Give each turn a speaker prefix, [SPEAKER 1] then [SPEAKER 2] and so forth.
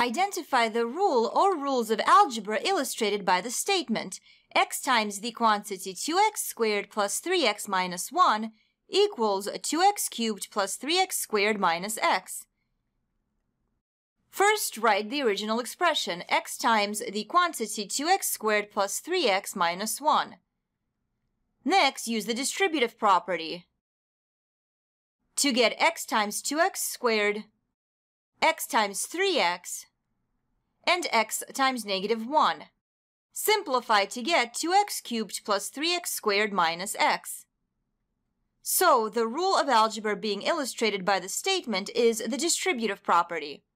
[SPEAKER 1] Identify the rule or rules of algebra illustrated by the statement x times the quantity 2x squared plus 3x minus 1 equals 2x cubed plus 3x squared minus x. First, write the original expression x times the quantity 2x squared plus 3x minus 1. Next, use the distributive property to get x times 2x squared, x times 3x, and x times negative 1. Simplify to get 2x cubed plus 3x squared minus x. So, the rule of algebra being illustrated by the statement is the distributive property.